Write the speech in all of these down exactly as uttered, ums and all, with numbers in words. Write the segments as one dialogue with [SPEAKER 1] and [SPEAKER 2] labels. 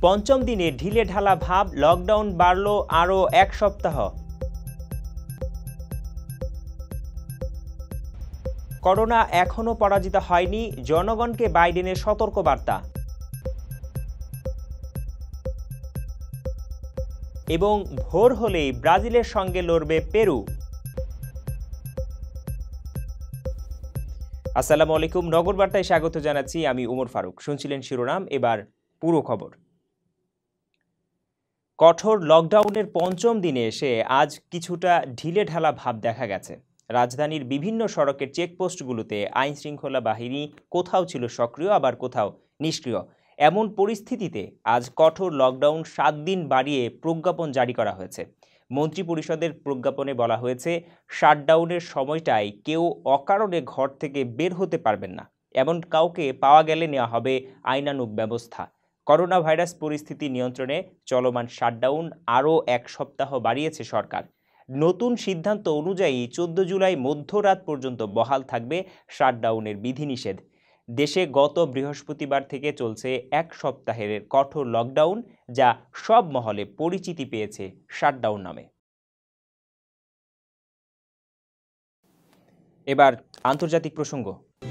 [SPEAKER 1] পঞ্চম দিনে ঢিলে ঢালা ভাব, লকডাউন বাড়ল আরও এক সপ্তাহ। করোনা এখনও পরাজিত হয়নি, জনগণকে বাইডেনের সতর্কবার্তা। এবং ভোর হলেই ব্রাজিলের সঙ্গে লড়বে পেরু। আসসালামু আলাইকুম, নগর বার্তায় স্বাগত জানাচ্ছি। আমি উমর ফারুক। শুনছিলেন শিরোনাম, এবার পুরো খবর। কঠোর লকডাউনের পঞ্চম দিনে এসে আজ কিছুটা ঢিলে ঢালা ভাব দেখা গেছে। রাজধানীর বিভিন্ন সড়কের চেকপোস্টগুলোতে আইন শৃঙ্খলা বাহিনী কোথাও ছিল সক্রিয়, আবার কোথাও নিষ্ক্রিয়। এমন পরিস্থিতিতে আজ কঠোর লকডাউন সাত দিন বাড়িয়ে প্রজ্ঞাপন জারি করা হয়েছে। মন্ত্রিপরিষদের প্রজ্ঞাপনে বলা হয়েছে, শাটডাউনের সময়টায় কেউ অকারণে ঘর থেকে বের হতে পারবেন না। এমন কাউকে পাওয়া গেলে নেওয়া হবে আইনানুগ ব্যবস্থা। করোনা ভাইরাস পরিস্থিতি নিয়ন্ত্রণে চলমান শাটডাউন আরও এক সপ্তাহ বাড়িয়েছে সরকার। নতুন সিদ্ধান্ত অনুযায়ী চোদ্দ জুলাই মধ্যরাত পর্যন্ত বহাল থাকবে শাটডাউনের বিধিনিষেধ। দেশে গত বৃহস্পতিবার থেকে চলছে এক সপ্তাহের কঠোর লকডাউন, যা সব মহলে পরিচিতি পেয়েছে শাটডাউন নামে। এবার আন্তর্জাতিক প্রসঙ্গ।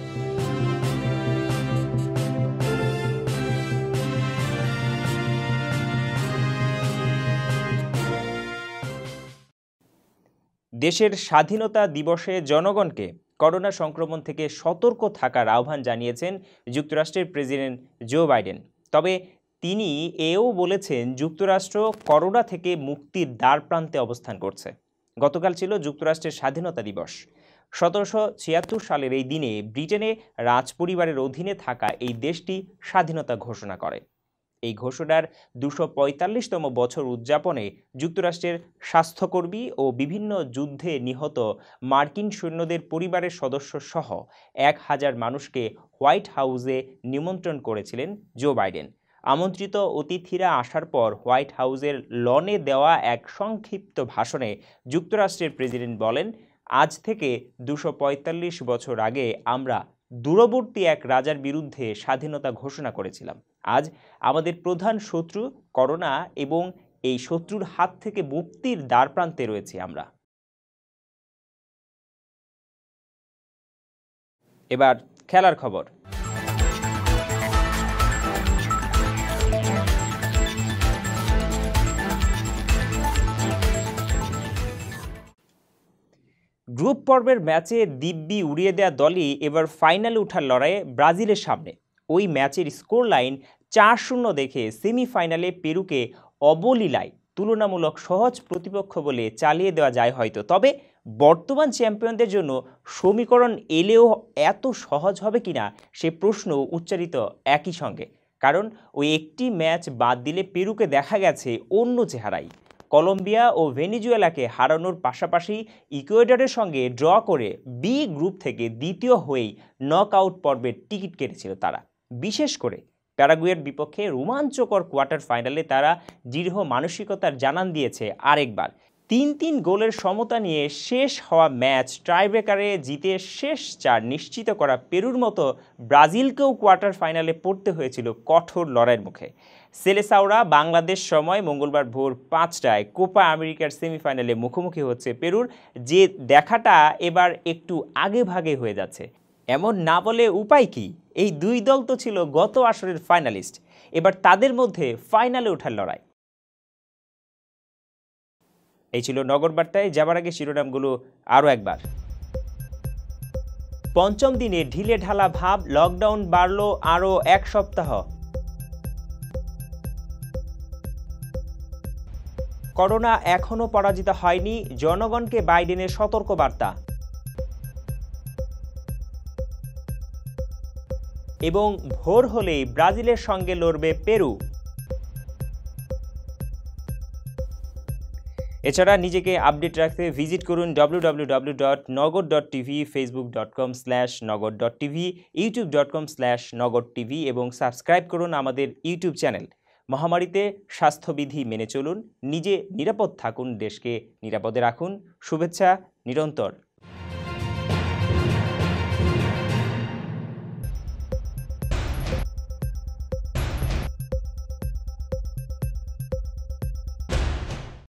[SPEAKER 1] দেশের স্বাধীনতা দিবসে জনগণকে করোনা সংক্রমণ থেকে সতর্ক থাকার আহ্বান জানিয়েছেন যুক্তরাষ্ট্রের প্রেসিডেন্ট জো বাইডেন। তবে তিনি এও বলেছেন, যুক্তরাষ্ট্র করোনা থেকে মুক্তির দ্বারপ্রান্তে অবস্থান করছে। গতকাল ছিল যুক্তরাষ্ট্রের স্বাধীনতা দিবস। সতেরোশো ছিয়াত্তর সালের এই দিনে ব্রিটেনে রাজপরিবারের অধীনে থাকা এই দেশটি স্বাধীনতা ঘোষণা করে। এই ঘোষণার দুশো পঁয়তাল্লিশতম বছর উদযাপনে যুক্তরাষ্ট্রের স্বাস্থ্যকর্মী ও বিভিন্ন যুদ্ধে নিহত মার্কিন সৈন্যদের পরিবারের সদস্য সহ এক হাজার মানুষকে হোয়াইট হাউসে নিমন্ত্রণ করেছিলেন জো বাইডেন। আমন্ত্রিত অতিথিরা আসার পর হোয়াইট হাউসের লনে দেওয়া এক সংক্ষিপ্ত ভাষণে যুক্তরাষ্ট্রের প্রেসিডেন্ট বলেন, আজ থেকে দুশো পঁয়তাল্লিশ বছর আগে আমরা দূরবর্তী এক রাজার বিরুদ্ধে স্বাধীনতা ঘোষণা করেছিলাম। আজ আমাদের প্রধান শত্রু করোনা, এবং এই শত্রুর হাত থেকে মুক্তির দ্বারপ্রান্তে রয়েছি আমরা। এবার খেলার খবর। গ্রুপ পর্বের ম্যাচে দিব্যি উড়িয়ে দেওয়া দলই এবার ফাইনালে ওঠার লড়াইয়ে ব্রাজিলের সামনে। ওই ম্যাচের স্কোর লাইন চার শূন্য দেখে সেমিফাইনালে পেরুকে অবলীলায় তুলনামূলক সহজ প্রতিপক্ষ বলে চালিয়ে দেওয়া যায় হয়তো। তবে বর্তমান চ্যাম্পিয়নদের জন্য সমীকরণ এলেও এত সহজ হবে কিনা সে প্রশ্ন উচ্চারিত একই সঙ্গে। কারণ ওই একটি ম্যাচ বাদ দিলে পেরুকে দেখা গেছে অন্য চেহারায়। কলম্বিয়া ও ভেনিজুয়েলাকে হারানোর পাশাপাশি ইকুয়েডরের সঙ্গে ড্র করে বি গ্রুপ থেকে দ্বিতীয় হয়েই নকআউট পর্বের টিকিট কেটেছিল তারা। বিশেষ করে প্যারাগুয়ের বিপক্ষে রোমাঞ্চকর কোয়ার্টার ফাইনালে তারা দৃঢ় মানসিকতার জানান দিয়েছে আরেকবার। তিন তিন গোলের সমতা নিয়ে শেষ হওয়া ম্যাচ টাইব্রেকারে জিতে শেষ চার নিশ্চিত করা পেরুর মতো ব্রাজিলকেও কোয়ার্টার ফাইনালে পড়তে হয়েছিল কঠোর লড়াইয়ের মুখে। সেলেসাওরা বাংলাদেশ সময় মঙ্গলবার ভোর পাঁচটায় কোপা আমেরিকার সেমিফাইনালে মুখোমুখি হচ্ছে পেরুর, যে দেখাটা এবার একটু আগে ভাগে হয়ে যাচ্ছে। এমন না বলে উপায় কি, এই দুই দল তো ছিল গত আসরের ফাইনালিস্ট। এবার তাদের মধ্যে ফাইনালে ওঠার লড়াই। এই ছিল নগর বার্তায়। যাবার আগে শিরোনামগুলো আরও একবার। পঞ্চম দিনে ঢিলে ঢালা ভাব, লকডাউন বাড়ল আরও এক সপ্তাহ। করোনা এখনও পরাজিত হয়নি, জনগণকে বাইডেনের সতর্কবার্তা। এবং ভোর হলেই ব্রাজিলের সঙ্গে লড়বে পেরু। এছাড়া নিজেকে আপডেট রাখতে ভিজিট করুন W W W dot Nagar dot TV, Facebook dot com slash Nagar dot TV, YouTube dot com slash Nagar TV এবং সাবস্ক্রাইব করুন আমাদের ইউটিউব চ্যানেল। মহামারীতে স্বাস্থ্যবিধি মেনে চলুন, নিজে নিরাপদ থাকুন, দেশকে নিরাপদে রাখুন। শুভেচ্ছা নিরন্তর।